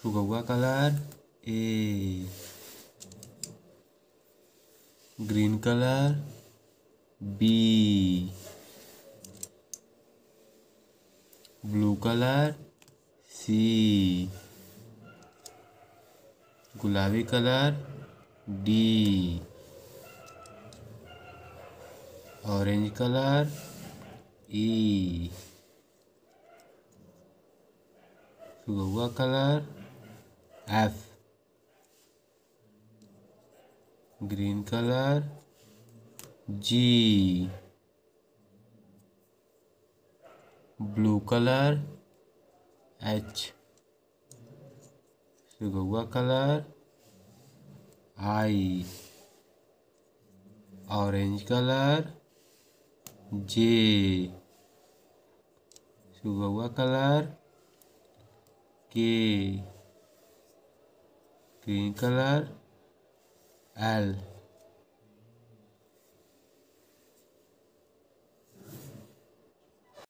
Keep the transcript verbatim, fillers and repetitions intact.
सुगौआ colour A. Green colour B. Blue colour C. गुलाबी colour D. Orange colour E. सुगौआ colour F. Green colour G. Blue colour H. सुगौआ colour I. Orange colour J. सुगौआ colour K. Green colour L.